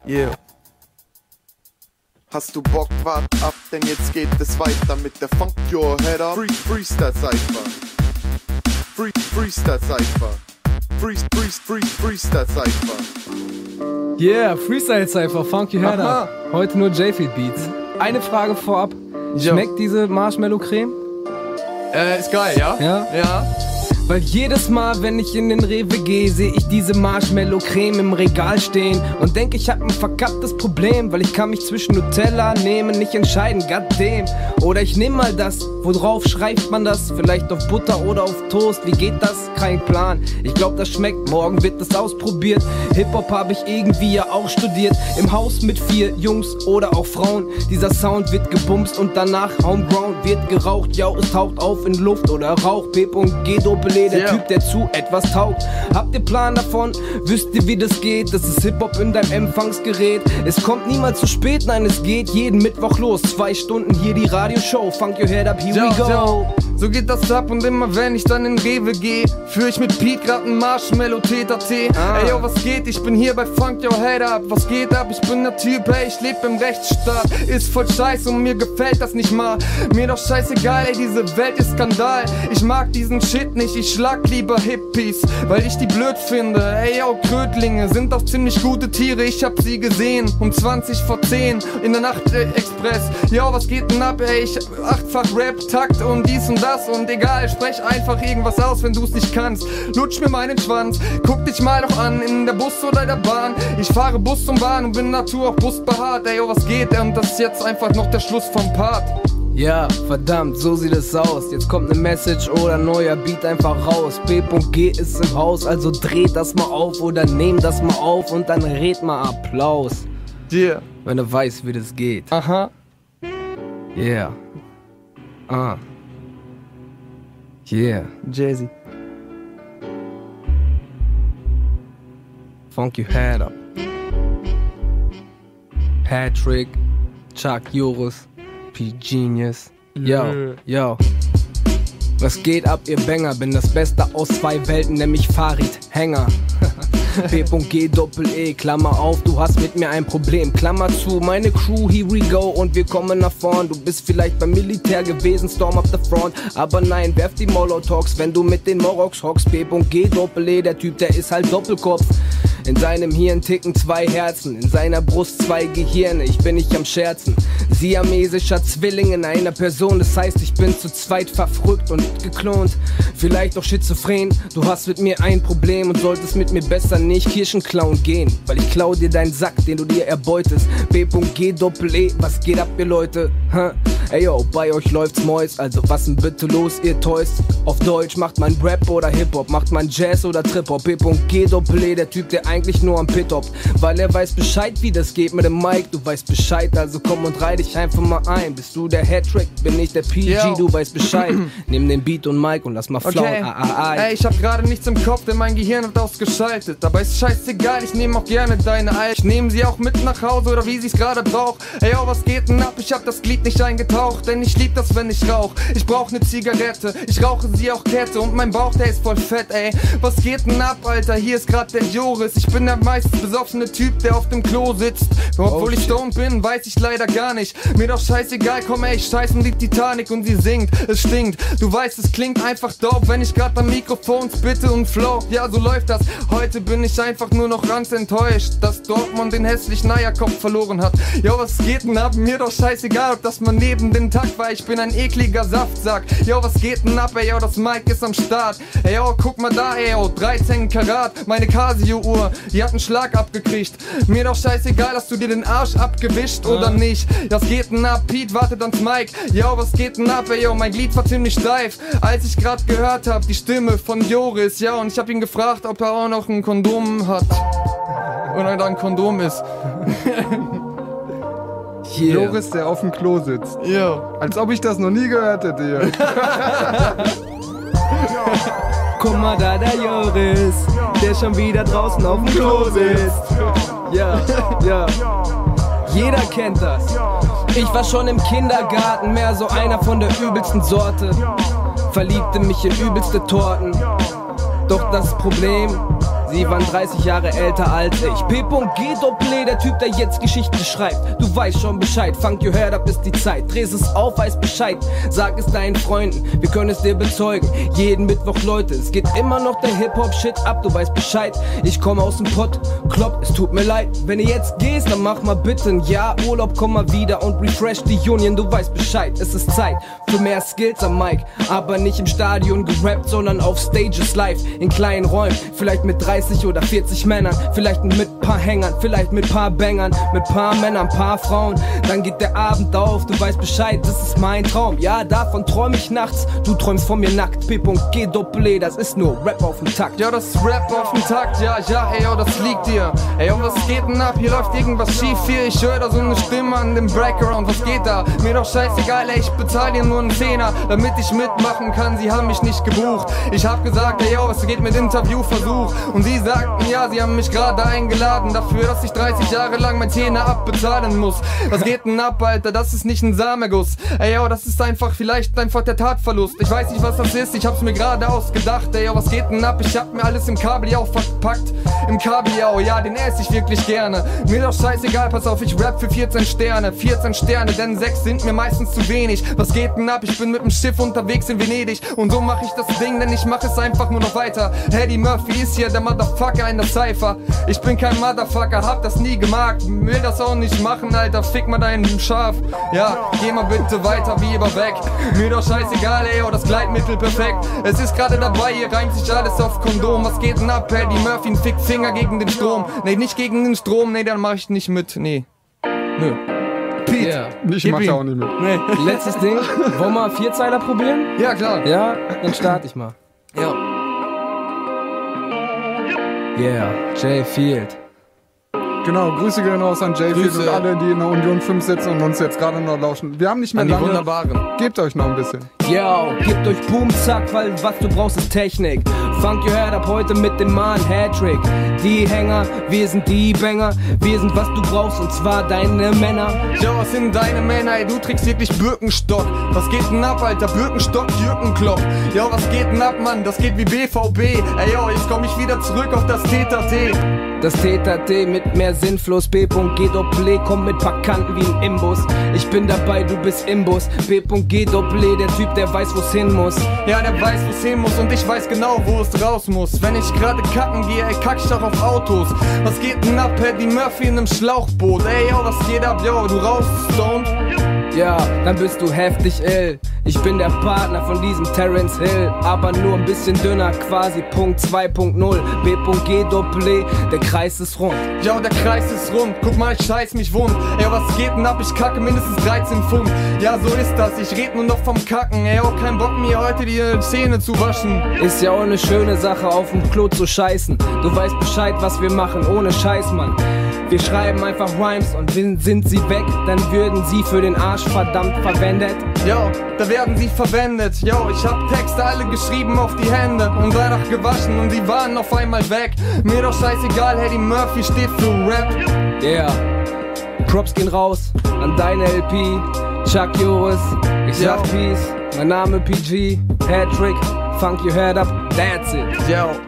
Yeah. Hast du Bock, wart ab, denn jetzt geht es weiter mit der Funk Your Head Up Freestyle Cypher. Freestyle Cypher. Freestyle Cypher. Yeah, Freestyle Cypher, Funk Your Head Up. Heute nur J-Field Beats. Eine Frage vorab. Schmeckt diese Marshmallow-Creme? Ist geil, ja? Ja. Weil jedes Mal, wenn ich in den Rewe gehe, sehe ich diese Marshmallow-Creme im Regal stehen und denke, ich hab ein verkapptes Problem, weil ich kann mich zwischen Nutella nehmen, nicht entscheiden, goddamn. Oder ich nehm mal das, worauf schreibt man das? Vielleicht auf Butter oder auf Toast, wie geht das? Kein Plan. Ich glaub, das schmeckt, morgen wird das ausprobiert. Hip-Hop hab ich irgendwie ja auch studiert. Im Haus mit 4 Jungs oder auch Frauen. Dieser Sound wird gebumst und danach Homeground wird geraucht. Ja, es taucht auf in Luft oder Rauch. P.G. Der Typ, der zu etwas taugt. Habt ihr Plan davon? Wisst ihr, wie das geht? Das ist Hip-Hop in deinem Empfangsgerät. Es kommt niemals zu spät, nein, es geht jeden Mittwoch los. 2 Stunden hier die Radioshow. Funk Your Head Up, here we go. So geht das ab und immer wenn ich dann in Rewe geh, führ ich mit Pete grad n Marshmallow-Tee. Ey yo, was geht? Ich bin hier bei Funk Your Head Up. Was geht ab? Ich bin der Typ, ey, ich leb im Rechtsstaat. Ist voll scheiße und mir gefällt das nicht mal. Mir doch scheißegal, ey, diese Welt ist Skandal. Ich mag diesen Shit nicht, ich schlag lieber Hippies, weil ich die blöd finde. Ey yo, Krötlinge sind doch ziemlich gute Tiere. Ich hab sie gesehen, um 20 vor 10 in der Nacht-Express. Yo, was geht denn ab, ey? Ich 8-fach Rap-Takt und dies und das. Und egal, sprech einfach irgendwas aus, wenn du's nicht kannst. Lutsch mir meinen Schwanz, guck dich mal doch an, in der Bus oder der Bahn. Ich fahre Bus und Bahn und bin Natur auch busbehaart. Ey, yo, was geht? Und das ist jetzt einfach noch der Schluss vom Part. Ja, verdammt, so sieht es aus. Jetzt kommt ne Message oder ein neuer Beat einfach raus. P.G. ist im Haus, also dreht das mal auf oder nehmt das mal auf und dann red mal Applaus. Yeah. Wenn du weißt, wie das geht. Aha. Yeah. Yeah. Jay-Z. Funk Your Head Up. Patrick, Chuck Joris, P-Genius. Yo. Was geht ab, ihr Banger? Bin das Beste aus 2 Welten, nämlich Farid Hänger. P.G. Doppel-E, Klammer auf, du hast mit mir ein Problem, Klammer zu, meine Crew, here we go und wir kommen nach vorn. Du bist vielleicht beim Militär gewesen, Storm of the Front, aber nein, werf die Molotows, wenn du mit den Moroks hockst. P.G. Doppel-E, der Typ, der ist halt Doppelkopf. In seinem Hirn ticken 2 Herzen, in seiner Brust 2 Gehirne, ich bin nicht am Scherzen. Siamesischer Zwilling in einer Person, das heißt, ich bin zu zweit verrückt und geklont. Vielleicht auch schizophren, du hast mit mir ein Problem und solltest mit mir besser nicht Kirschen klauen gehen. Weil ich klau dir deinen Sack, den du dir erbeutest. P.G. Doppel-E, was geht ab, ihr Leute? Ey yo, bei euch läuft's Mois, also was denn bitte los, ihr Toys? Auf Deutsch macht man Rap oder Hip-Hop, macht man Jazz oder Trip-Hop. P.G. Doppel-E, der Typ, der eigentlich nur am Pit-Hop, weil er weiß Bescheid, wie das geht mit dem Mic. Du weißt Bescheid, also komm und reih dich einfach mal ein. Bist du der Hattrick, bin ich der PG, du weißt Bescheid. Nimm den Beat und Mic und lass mal flauen. Ey, ich hab gerade nichts im Kopf, denn mein Gehirn wird ausgeschaltet. Dabei ist scheißegal, ich nehme auch gerne deine Eier. Ich nehme sie auch mit nach Hause oder wie sie's gerade braucht. Ey, yo, was geht denn ab? Ich hab das Glied nicht eingetaucht, denn ich lieb das, wenn ich rauch. Ich brauch ne Zigarette, ich rauche sie auch Kette und mein Bauch, der ist voll fett, ey. Was geht denn ab, Alter? Hier ist grad der Joris. Ich bin der meistens besoffene Typ, der auf dem Klo sitzt. Obwohl ich stoned bin, weiß ich leider gar nicht. Mir doch scheißegal, komm ey, ich scheiß um die Titanic und sie singt. Es stinkt, du weißt, es klingt einfach dope, wenn ich grad am Mikrofon spitte und flow. Ja, so läuft das. Heute bin ich einfach nur noch ganz enttäuscht, dass Dortmund den hässlichen Eierkopf verloren hat. Jo, was geht denn ab? Mir doch scheißegal, ob das mal neben den Takt war. Ich bin ein ekliger Saftsack. Jo, was geht denn ab? Ey, yo, das Mic ist am Start. Ey, yo, guck mal da, ey, yo, 13 Karat. Meine Casio-Uhr, die hat einen Schlag abgekriegt. Mir doch scheißegal, hast du dir den Arsch abgewischt oder nicht. Was geht denn ab? Pete wartet ans Mic. Yo, was geht denn ab? Ey, yo, mein Glied war ziemlich steif, als ich grad gehört hab die Stimme von Joris. Ja, und ich hab ihn gefragt, ob er auch noch ein Kondom hat. Oder da ein Kondom ist. Yeah. Joris, der auf dem Klo sitzt. Ja. Als ob ich das noch nie gehört hätte hier. Guck mal da, der Joris, der schon wieder draußen auf dem Klo sitzt. Ja, ja. Jeder kennt das. Ich war schon im Kindergarten, mehr so einer von der übelsten Sorte. Verliebte mich in übelste Torten. Doch das Problem, Sie waren 30 Jahre älter als ich. P.G. Doppel, der Typ, der jetzt Geschichten schreibt. Du weißt schon Bescheid, funk your head up, ist die Zeit. Drehst es auf, weiß Bescheid, sag es deinen Freunden, wir können es dir bezeugen. Jeden Mittwoch, Leute, es geht immer noch der Hip-Hop-Shit ab, du weißt Bescheid. Ich komme aus dem Pott, klopp, es tut mir leid. Wenn ihr jetzt gehst, dann mach mal bitte ein Jahr Urlaub, komm mal wieder und refresh die Union, du weißt Bescheid. Es ist Zeit für mehr Skills am Mic, aber nicht im Stadion gerappt, sondern auf Stages live, in kleinen Räumen, vielleicht mit 30 oder 40 Männern, vielleicht mit paar Hängern, vielleicht mit paar Bangern, mit paar Männern, paar Frauen. Dann geht der Abend auf, du weißt Bescheid, das ist mein Traum. Ja, davon träum ich nachts, du träumst von mir nackt. P.G. Doppel, das ist nur Rap auf dem Takt. Ja, das ist Rap auf dem Takt, ja, ey, oh, das liegt dir. Ey, oh, was geht denn ab? Hier läuft irgendwas schief hier. Ich höre da so eine Stimme an dem Background, was geht da? Mir doch scheißegal, ey, ich bezahl dir nur einen Zehner, damit ich mitmachen kann. Sie haben mich nicht gebucht. Ich hab gesagt, ey, oh, was geht mit Interviewversuch? Und sie sagten, ja, sie haben mich gerade eingeladen dafür, dass ich 30 Jahre lang mein Zehner abbezahlen muss. Was geht denn ab, Alter? Das ist nicht ein Samenguss. Ey, oh, das ist vielleicht einfach der Tatverlust. Ich weiß nicht, was das ist, ich hab's mir gerade ausgedacht. Ey, oh, was geht denn ab? Ich hab mir alles im Kabeljau verpackt. Im Kabeljau, ja, den esse ich wirklich gerne. Mir doch scheißegal, pass auf, ich rap für 14 Sterne. 14 Sterne, denn 6 sind mir meistens zu wenig. Was geht denn ab? Ich bin mit dem Schiff unterwegs in Venedig. Und so mach ich das Ding, denn ich mach es einfach nur noch weiter. Eddie Murphy ist hier der Motherfucker in der Cypher. Ich bin kein Motherfucker, hab das nie gemacht. Will das auch nicht machen, Alter, fick mal deinen Schaf. Ja, geh mal bitte weiter, wie immer weg. Mir doch scheißegal, ey, oh, das Gleitmittel perfekt. Es ist gerade dabei, hier reimt sich alles auf Kondom. Was geht denn ab, Eddie Murphy, ein Fickfinger gegen den Strom. Nee, nicht gegen den Strom, nee, dann mach ich nicht mit, nee. Nö. Pete, Yeah. Ich mach da auch nicht mit. nee. Letztes Ding, wollen wir 4-Zeiler probieren? Ja, klar. Ja, dann starte ich mal. Ja. Yeah, Jay Field. Genau, Grüße gehen raus an J-Field Grüße. und alle, die in der Union 5 sitzen und uns jetzt gerade noch lauschen. Wir haben nicht mehr An die lange. Wunderbaren. Gebt euch noch ein bisschen. Yo, gebt euch Boom, zack, weil was du brauchst ist Technik. Funk your head up heute mit dem Mann Hattrick. Die Hänger, wir sind die Banger. Wir sind was du brauchst und zwar deine Männer. Ja, was sind deine Männer, ey, du trägst wirklich Birkenstock. Was geht denn ab, Alter, Birkenstock, Jürgenklopp. Ja, was geht denn ab, Mann, das geht wie BVB. Ey, yo, jetzt komm ich wieder zurück auf das Täter-T. Das Täter-T mit mehr Sinnfluss. P.G. Doppel, komm mit paar Kanten wie ein Imbus. Ich bin dabei, du bist im Bus. P.G. Doppel, der Typ, der weiß, wo's hin muss. Ja, der weiß, wo's hin muss und ich weiß genau, wo es raus muss. Wenn ich gerade kacken gehe, ey, kack ich doch auf Autos. Was geht denn ab, Eddie Murphy in einem Schlauchboot? Ey, yo, was geht ab, yo, du raus, stoned? Ja, dann bist du heftig ill. Ich bin der Partner von diesem Terence Hill, aber nur ein bisschen dünner, quasi Punkt 2.0. P.G. Doppel, der Kreis ist rund. Ja, der Kreis ist rund, guck mal, ich scheiß mich wund. Ey, was geht denn ab, ich kacke mindestens 13 Pfund. Ja, so ist das, ich red nur noch vom Kacken. Ey, auch kein Bock mir heute die Zähne zu waschen. Ist ja auch eine schöne Sache, auf dem Klo zu scheißen. Du weißt Bescheid, was wir machen, ohne Scheiß, Mann. Wir schreiben einfach Rhymes und sind sie weg, dann würden sie für den Arsch verdammt verwendet. Yo, da werden sie verwendet. Yo, ich hab Texte alle geschrieben auf die Hände und danach gewaschen und sie waren auf einmal weg. Mir doch scheißegal, Eddie Murphy steht für Rap. Yeah, Props gehen raus an deine LP, Chuck Joris, ich sag Yo. Peace, mein Name PG, Hattrick, funk your head up, that's it. Yo.